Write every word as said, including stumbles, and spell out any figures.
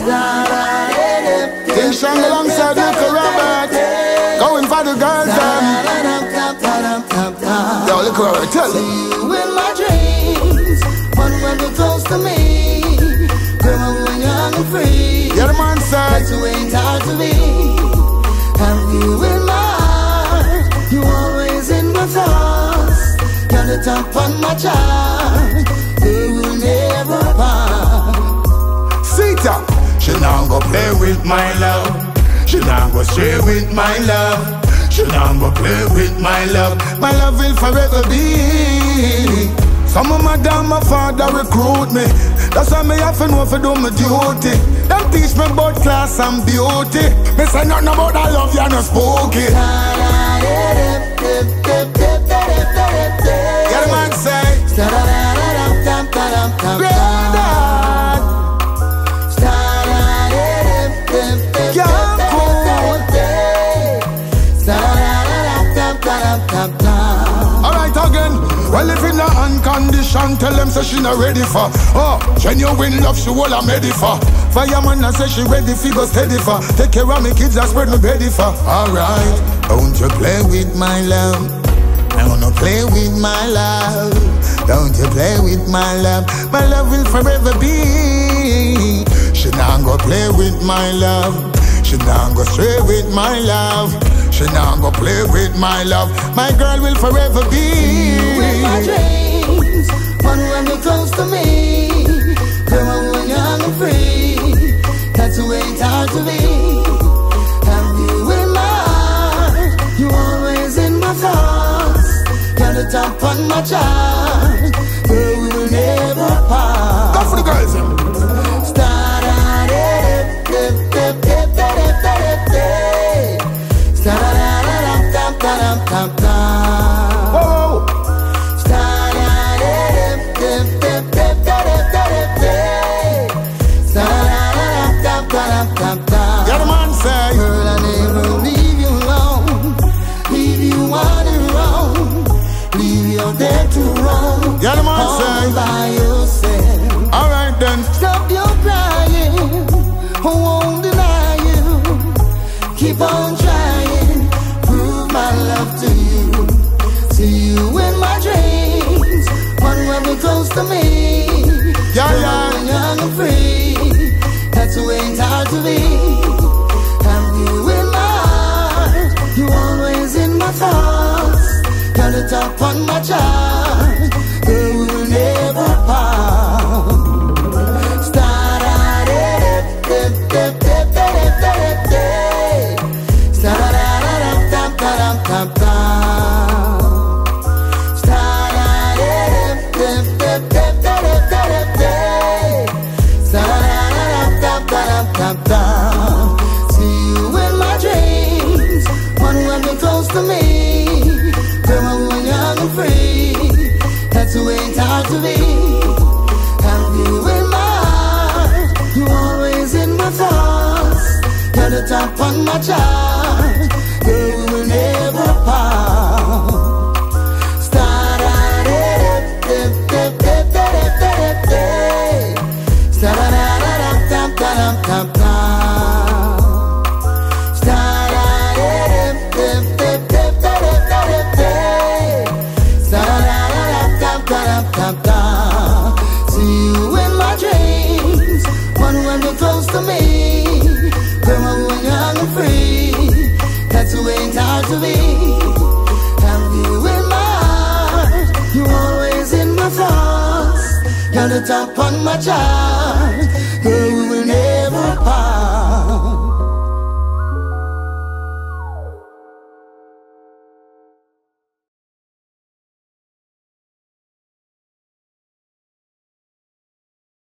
King Shango alongside Little Robert. Going for the girls them. Yo, look Robert, tell See you in my dreams, one when you're close to me. Girl, when you're young and free. Yeah, the man said that's the way it's hard to be. Have you in my heart, you always in my thoughts. You're the top on my chart, they will never part. Sita, she now go play with my love. She now go stray with my love. She now go play with my love. My love will forever be. Some of my dad, my father recruit me. That's why me have to know if I do my duty. Them teach me about class and beauty. Me say nothing about that love, you're not spooky. Yeah, the man say alright again. Well, if in a uncondition, tell them say she not ready for. Oh, genuine love, she all I'm ready for. Fireman, I say she ready for, go steady for. Take care of me kids, I spread me ready for. Alright, don't you play with my love. I wanna play with my love. Don't you play with my love. My love will forever be. She not go play with my love. She not go stray with my love. She now go play with my love. My girl will forever be. You in my dreams, one when you're close to me. Girl, when you're young and free. That's the way it's hard to be. Have you in my heart, you always in my thoughts. You're the top on my chart, girl, we will never part. Go for the girls. Start at it, dip, dip, dip, dip, dip, dip. Whoa! Yeah, the man say, girl, I never leave you alone. Leave you on your own. Leave you there to roam. yeah, the man All say, by yourself. alright then. Stop your crying, I won't deny you. Keep on trying, prove my love to you. See you in my dreams, one when you're close to me. Yeah, Girl, yeah. when you're young and free, that's the way it's hard to be. Have you in my heart, you always in my thoughts. You're the top on my chart, girl, we will never part. Start at it, dip, dip, dip, dip, dip, dip. Start at it, tap, tap, tap, tap. Start at it, dip, dip, dip, dip, dip, dip. Start at it, tap, tap, tap, tap. See you in my dreams, one when you're close to me. Girl, when you're young and free, that's the way it's hard to be. Have you in my heart, you always in my thoughts. You're the top on my chart, girl, we will never part. Start at it, dip, dip, dip, dip, dip, dip. Start at it, tap, tap, tap, tap. Start at it, dip, dip, dip, dip, dip, dip. Start at it, tap, tap, tap, tap. See you in my dreams, one when you're close to me. Girl, when you're young and free, that's the way it's hard to be. Have you in my heart, you always in my thoughts. You're the top on my chart, girl,